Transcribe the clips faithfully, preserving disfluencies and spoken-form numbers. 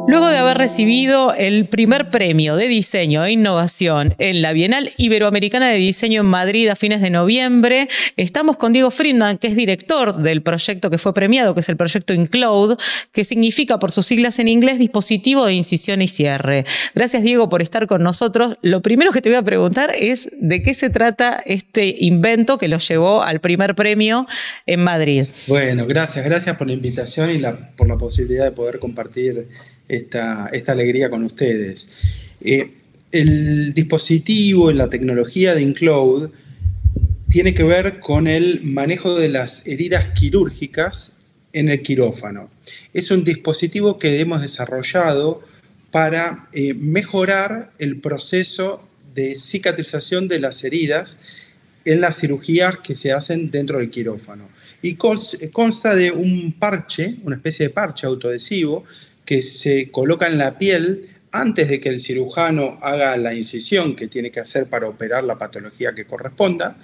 Luego de haber recibido el primer premio de diseño e innovación en la Bienal Iberoamericana de Diseño en Madrid a fines de noviembre, estamos con Diego Friedman, que es director del proyecto que fue premiado, que es el proyecto InCloud, que significa por sus siglas en inglés dispositivo de incisión y cierre. Gracias, Diego, por estar con nosotros. Lo primero que te voy a preguntar es de qué se trata este invento que lo llevó al primer premio en Madrid. Bueno, gracias, gracias por la invitación y la, por la posibilidad de poder compartir Esta, esta alegría con ustedes. Eh, el dispositivo y la tecnología de InCloud tiene que ver con el manejo de las heridas quirúrgicas en el quirófano. Es un dispositivo que hemos desarrollado para eh, mejorar el proceso de cicatrización de las heridas en las cirugías que se hacen dentro del quirófano. Y consta de un parche, una especie de parche autoadhesivo, que se coloca en la piel antes de que el cirujano haga la incisión que tiene que hacer para operar la patología que corresponda.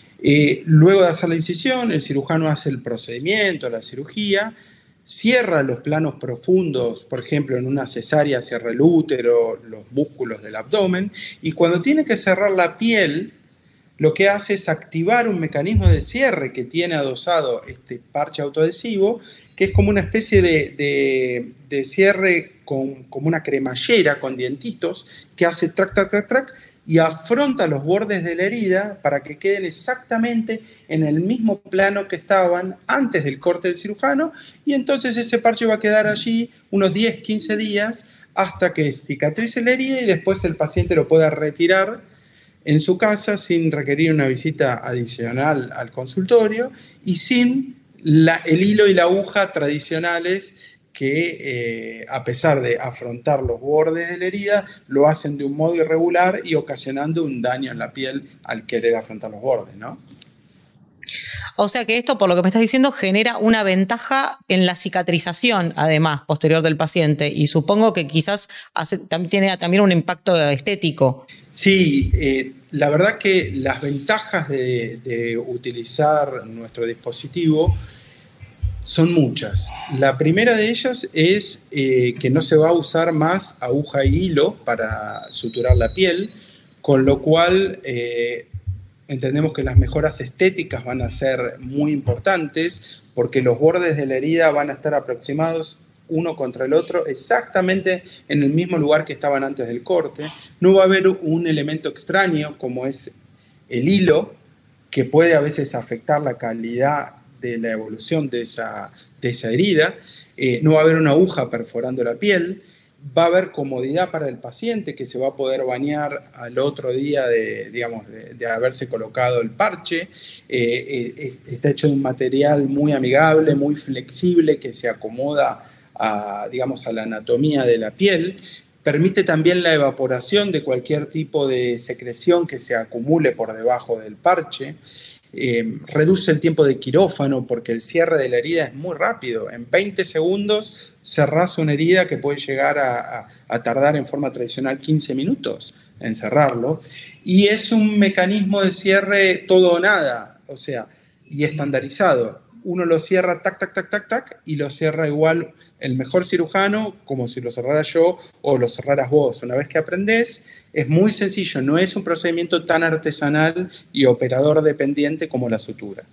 Eh, luego de hacer la incisión, el cirujano hace el procedimiento, la cirugía, cierra los planos profundos, por ejemplo, en una cesárea cierra el útero, los músculos del abdomen, y cuando tiene que cerrar la piel, lo que hace es activar un mecanismo de cierre que tiene adosado este parche autoadhesivo, que es como una especie de, de, de cierre con, como una cremallera con dientitos que hace trac, trac, trac, trac y afronta los bordes de la herida para que queden exactamente en el mismo plano que estaban antes del corte del cirujano, y entonces ese parche va a quedar allí unos diez, quince días hasta que cicatrice la herida y después el paciente lo pueda retirar en su casa sin requerir una visita adicional al consultorio y sin la, el hilo y la aguja tradicionales que, eh, a pesar de afrontar los bordes de la herida, lo hacen de un modo irregular y ocasionando un daño en la piel al querer afrontar los bordes, ¿no? O sea que esto, por lo que me estás diciendo, genera una ventaja en la cicatrización, además, posterior del paciente. Y supongo que quizás hace, también tiene también un impacto estético. Sí, eh, la verdad que las ventajas de, de utilizar nuestro dispositivo son muchas. La primera de ellas es eh, que no se va a usar más aguja y hilo para suturar la piel, con lo cual Eh, entendemos que las mejoras estéticas van a ser muy importantes porque los bordes de la herida van a estar aproximados uno contra el otro exactamente en el mismo lugar que estaban antes del corte. No va a haber un elemento extraño como es el hilo, que puede a veces afectar la calidad de la evolución de esa, de esa herida. Eh, no va a haber una aguja perforando la piel. Va a haber comodidad para el paciente, que se va a poder bañar al otro día de, digamos, de, de haberse colocado el parche. Eh, eh, está hecho de un material muy amigable, muy flexible, que se acomoda a, digamos, a la anatomía de la piel. Permite también la evaporación de cualquier tipo de secreción que se acumule por debajo del parche. Eh, reduce el tiempo de quirófano porque el cierre de la herida es muy rápido. En veinte segundos cerrás una herida que puede llegar a, a, a tardar en forma tradicional quince minutos en cerrarlo. Y es un mecanismo de cierre todo o nada, o sea, y estandarizado. Uno lo cierra tac, tac, tac, tac, tac, y lo cierra igual el mejor cirujano, como si lo cerrara yo o lo cerraras vos. Una vez que aprendés, es muy sencillo, no es un procedimiento tan artesanal y operador dependiente como la sutura.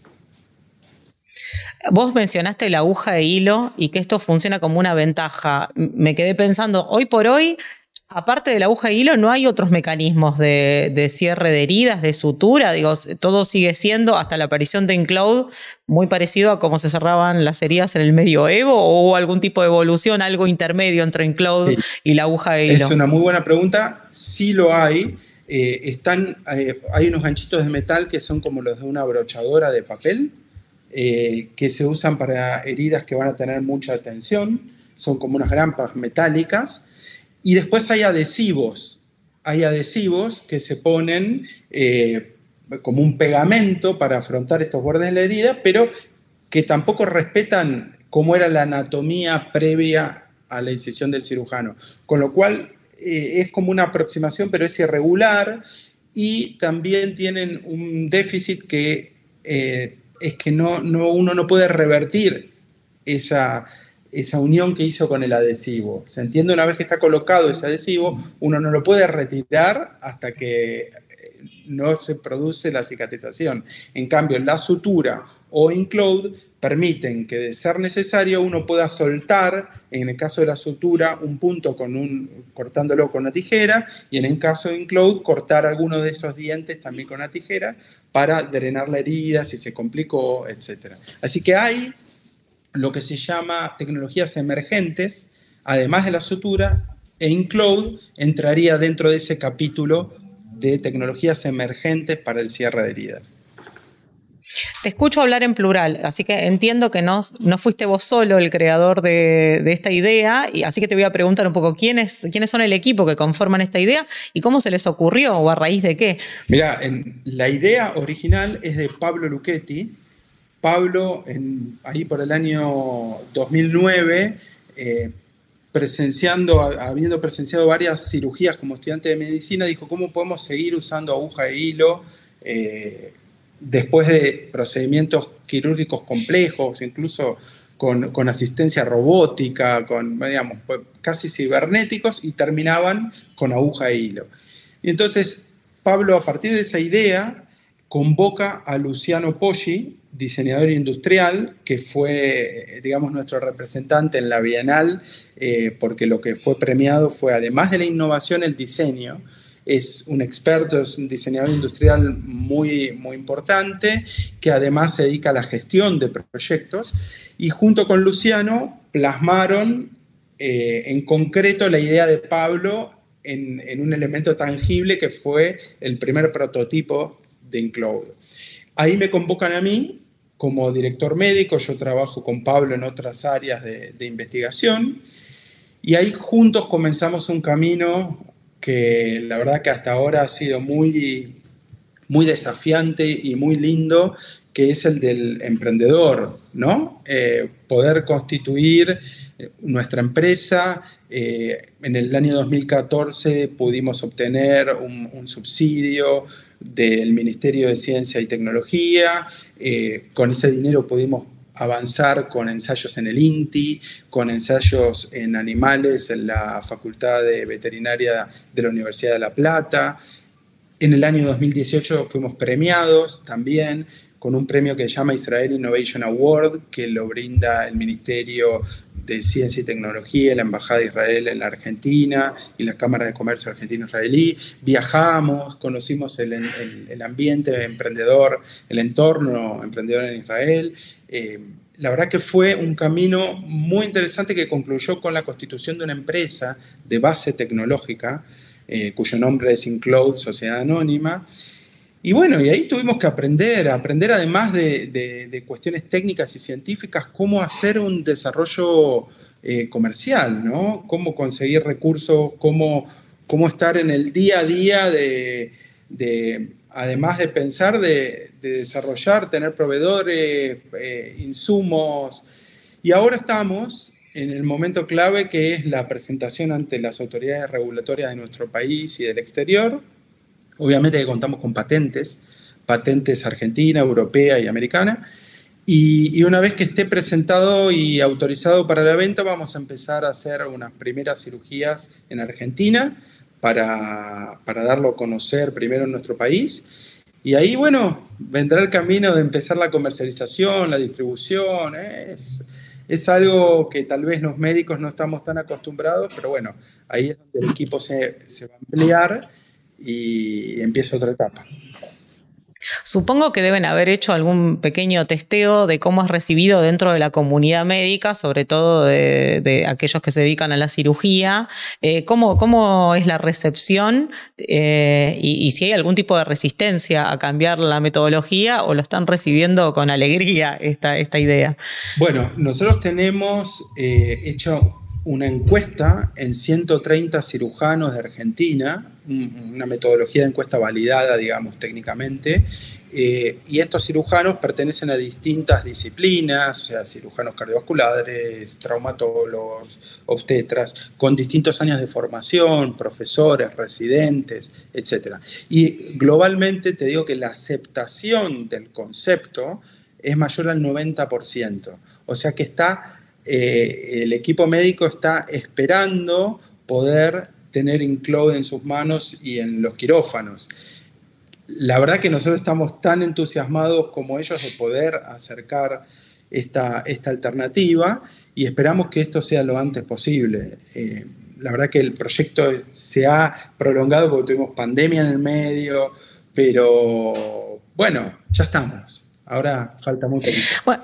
Vos mencionaste la aguja de hilo y que esto funciona como una ventaja. Me quedé pensando, hoy por hoy, aparte de la aguja de hilo, no hay otros mecanismos de, de cierre de heridas, de sutura. Digo, todo sigue siendo, hasta la aparición de InCloud, muy parecido a cómo se cerraban las heridas en el medioevo, o hubo algún tipo de evolución, algo intermedio entre InCloud sí. y la aguja de hilo. Es una muy buena pregunta. Sí lo hay. Eh, están, eh, hay unos ganchitos de metal que son como los de una brochadora de papel, eh, que se usan para heridas que van a tener mucha tensión. Son como unas grampas metálicas. Y después hay adhesivos, hay adhesivos que se ponen eh, como un pegamento para afrontar estos bordes de la herida, pero que tampoco respetan cómo era la anatomía previa a la incisión del cirujano. Con lo cual eh, es como una aproximación, pero es irregular, y también tienen un déficit que eh, es que no, no, uno no puede revertir esa esa unión que hizo con el adhesivo. Se entiende, una vez que está colocado ese adhesivo, uno no lo puede retirar hasta que no se produce la cicatrización. En cambio, la sutura o InCloud permiten que, de ser necesario, uno pueda soltar, en el caso de la sutura, un punto con un, cortándolo con una tijera, y en el caso de InCloud, cortar alguno de esos dientes también con una tijera para drenar la herida si se complicó, etcétera. Así que hay lo que se llama tecnologías emergentes, además de la sutura, e InCloud entraría dentro de ese capítulo de tecnologías emergentes para el cierre de heridas. Te escucho hablar en plural, así que entiendo que no, no fuiste vos solo el creador de, de esta idea, y así que te voy a preguntar un poco quiénes, quiénes son el equipo que conforman esta idea y cómo se les ocurrió o a raíz de qué. Mirá, en, la idea original es de Pablo Lucchetti. Pablo, en, ahí por el año dos mil nueve, eh, presenciando, habiendo presenciado varias cirugías como estudiante de medicina, dijo, ¿cómo podemos seguir usando aguja e hilo eh, después de procedimientos quirúrgicos complejos, incluso con, con asistencia robótica, con, digamos, casi cibernéticos, y terminaban con aguja e hilo? Y entonces Pablo, a partir de esa idea, convoca a Luciano Poggi, diseñador industrial, que fue, digamos, nuestro representante en la Bienal, eh, porque lo que fue premiado fue, además de la innovación, el diseño. Es un experto, es un diseñador industrial muy, muy importante, que además se dedica a la gestión de proyectos, y junto con Luciano plasmaron eh, en concreto la idea de Pablo en, en un elemento tangible que fue el primer prototipo de InCloud. Ahí me convocan a mí como director médico, yo trabajo con Pablo en otras áreas de, de investigación, y ahí juntos comenzamos un camino que la verdad que hasta ahora ha sido muy, muy desafiante y muy lindo, que es el del emprendedor, ¿no? Eh, poder constituir nuestra empresa. Eh, en el año dos mil catorce pudimos obtener un, un subsidio del Ministerio de Ciencia y Tecnología. Eh, con ese dinero pudimos avanzar con ensayos en el INTI, con ensayos en animales en la Facultad de Veterinaria de la Universidad de La Plata. En el año dos mil dieciocho fuimos premiados también con un premio que se llama Israel Innovation Award, que lo brinda el Ministerio de Ciencia y Tecnología, la Embajada de Israel en la Argentina y la Cámara de Comercio Argentino-Israelí. Viajamos, conocimos el, el, el ambiente emprendedor, el entorno emprendedor en Israel. Eh, la verdad que fue un camino muy interesante que concluyó con la constitución de una empresa de base tecnológica, eh, cuyo nombre es InCloud Sociedad Anónima. Y bueno, y ahí tuvimos que aprender, aprender además de, de, de cuestiones técnicas y científicas, cómo hacer un desarrollo eh, comercial, ¿no? Cómo conseguir recursos, cómo, cómo estar en el día a día de, de además de pensar, de, de desarrollar, tener proveedores, eh, insumos. Y ahora estamos en el momento clave, que es la presentación ante las autoridades regulatorias de nuestro país y del exterior. Obviamente que contamos con patentes, patentes argentina, europea y americana, y, y una vez que esté presentado y autorizado para la venta, vamos a empezar a hacer unas primeras cirugías en Argentina para, para darlo a conocer primero en nuestro país, y ahí, bueno, vendrá el camino de empezar la comercialización, la distribución. Es, es algo que tal vez los médicos no estamos tan acostumbrados, pero bueno, ahí es donde el equipo se, se va a ampliar y empieza otra etapa. Supongo que deben haber hecho algún pequeño testeo de cómo es recibido dentro de la comunidad médica, sobre todo de, de aquellos que se dedican a la cirugía. Eh, ¿cómo, ¿Cómo es la recepción eh, y, y si hay algún tipo de resistencia a cambiar la metodología, o lo están recibiendo con alegría esta, esta idea? Bueno, nosotros tenemos eh, hecho una encuesta en ciento treinta cirujanos de Argentina, una metodología de encuesta validada, digamos, técnicamente, eh, y estos cirujanos pertenecen a distintas disciplinas, o sea, cirujanos cardiovasculares, traumatólogos, obstetras, con distintos años de formación, profesores, residentes, etcétera. Y globalmente te digo que la aceptación del concepto es mayor al noventa por ciento, o sea que está eh, el equipo médico está esperando poder tener InCloud en sus manos y en los quirófanos. La verdad que nosotros estamos tan entusiasmados como ellos de poder acercar esta, esta alternativa y esperamos que esto sea lo antes posible. Eh, la verdad que el proyecto se ha prolongado porque tuvimos pandemia en el medio, pero bueno, ya estamos. Ahora falta muy poquito. Bueno.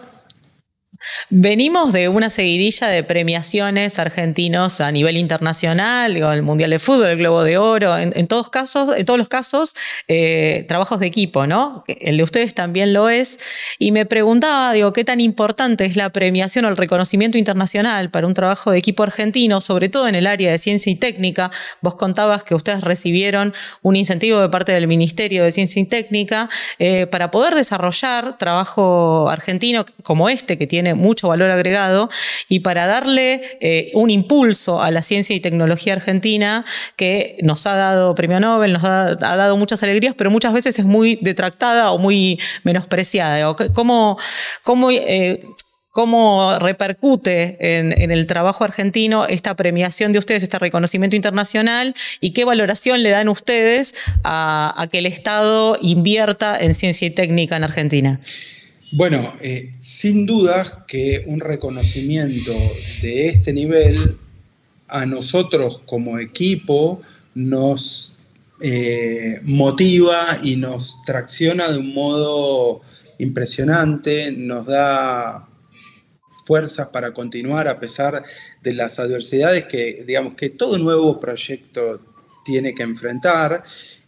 Venimos de una seguidilla de premiaciones argentinos a nivel internacional, digo, el Mundial de Fútbol, el Globo de Oro, en, en, todos, casos, en todos los casos, eh, trabajos de equipo, ¿no? El de ustedes también lo es. Y me preguntaba, digo, ¿qué tan importante es la premiación o el reconocimiento internacional para un trabajo de equipo argentino, sobre todo en el área de ciencia y técnica? Vos contabas que ustedes recibieron un incentivo de parte del Ministerio de Ciencia y Técnica eh, para poder desarrollar trabajo argentino como este, que tiene mucho valor agregado, y para darle eh, un impulso a la ciencia y tecnología argentina que nos ha dado premio Nobel, nos ha, ha dado muchas alegrías, pero muchas veces es muy detractada o muy menospreciada. ¿Cómo, cómo, eh, cómo repercute en, en el trabajo argentino esta premiación de ustedes, este reconocimiento internacional, y qué valoración le dan ustedes a, a que el Estado invierta en ciencia y técnica en Argentina? Bueno, eh, sin duda que un reconocimiento de este nivel a nosotros como equipo nos eh, motiva y nos tracciona de un modo impresionante, nos da fuerzas para continuar a pesar de las adversidades que, digamos, que todo nuevo proyecto tiene que enfrentar,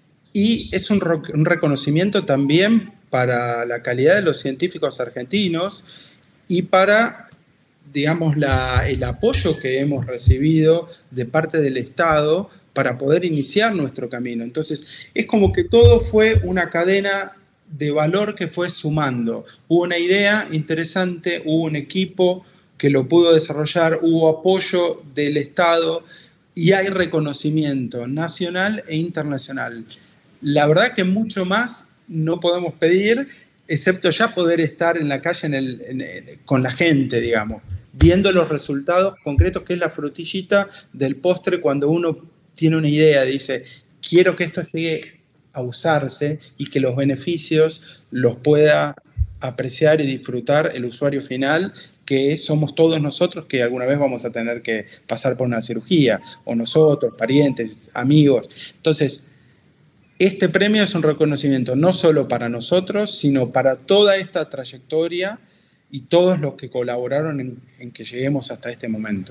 y es un, un reconocimiento también para la calidad de los científicos argentinos y para, digamos, la, el apoyo que hemos recibido de parte del Estado para poder iniciar nuestro camino. Entonces, es como que todo fue una cadena de valor que fue sumando. Hubo una idea interesante, hubo un equipo que lo pudo desarrollar, hubo apoyo del Estado y hay reconocimiento nacional e internacional. La verdad que mucho más no podemos pedir, excepto ya poder estar en la calle en el, en el, con la gente, digamos, viendo los resultados concretos, que es la frutillita del postre cuando uno tiene una idea, dice, quiero que esto llegue a usarse y que los beneficios los pueda apreciar y disfrutar el usuario final, que somos todos nosotros que alguna vez vamos a tener que pasar por una cirugía, o nosotros, parientes, amigos. Entonces, este premio es un reconocimiento no solo para nosotros, sino para toda esta trayectoria y todos los que colaboraron en, en que lleguemos hasta este momento.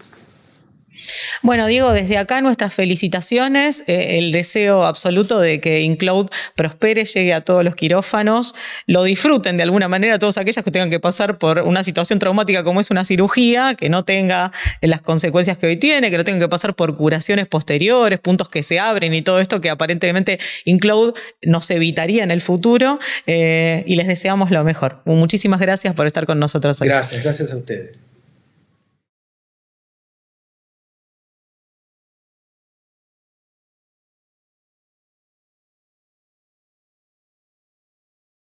Bueno, Diego, desde acá nuestras felicitaciones, eh, el deseo absoluto de que InCloud prospere, llegue a todos los quirófanos, lo disfruten de alguna manera todos aquellos que tengan que pasar por una situación traumática como es una cirugía, que no tenga las consecuencias que hoy tiene, que no tengan que pasar por curaciones posteriores, puntos que se abren y todo esto que aparentemente InCloud nos evitaría en el futuro, eh, y les deseamos lo mejor. Muchísimas gracias por estar con nosotros hoy. Gracias, gracias a ustedes.